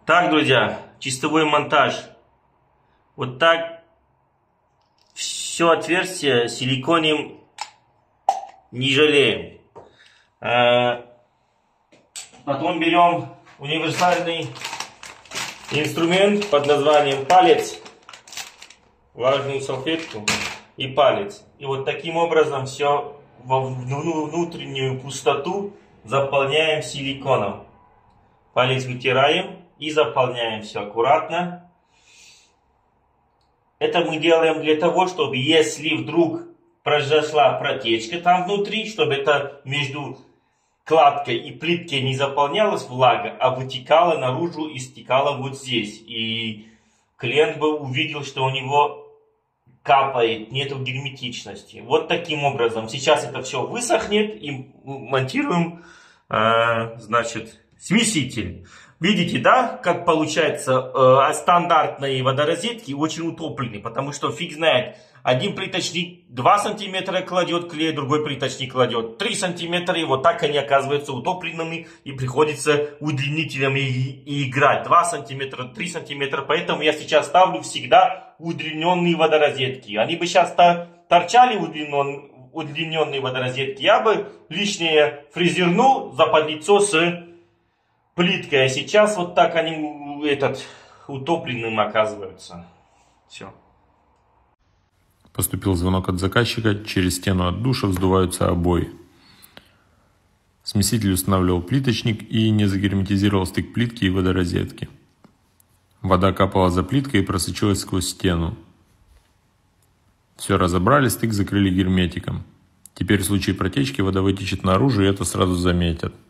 Так, друзья, чистовой монтаж. Вот так все отверстие силиконим не жалеем. Потом берем универсальный инструмент под названием палец, влажную салфетку и палец. И вот таким образом все во внутреннюю пустоту заполняем силиконом. Палец вытираем и заполняем все аккуратно. Это мы делаем для того, чтобы если вдруг произошла протечка там внутри, чтобы это между кладкой и плиткой не заполнялась влага, а вытекала наружу и стекала вот здесь. И клиент бы увидел, что у него капает, нету герметичности. Вот таким образом. Сейчас это все высохнет и монтируем, значит, смеситель. Видите, да, как получается, стандартные водорозетки очень утоплены, потому что фиг знает, один плиточник 2 сантиметра кладет клей, другой плиточник кладет 3 сантиметра, и вот так они оказываются утопленными, и приходится удлинителями и играть 2 сантиметра, 3 сантиметра, поэтому я сейчас ставлю всегда удлиненные водорозетки. Они бы сейчас торчали удлиненные водорозетки, я бы лишнее фрезернул западлицо с плиткой, а сейчас вот так они утопленным оказываются. Все. Поступил звонок от заказчика, через стену от душа вздуваются обои. Смеситель устанавливал плиточник и не загерметизировал стык плитки и водорозетки. Вода капала за плиткой и просочилась сквозь стену. Все разобрали, стык закрыли герметиком. Теперь в случае протечки вода вытечет наружу, и это сразу заметят.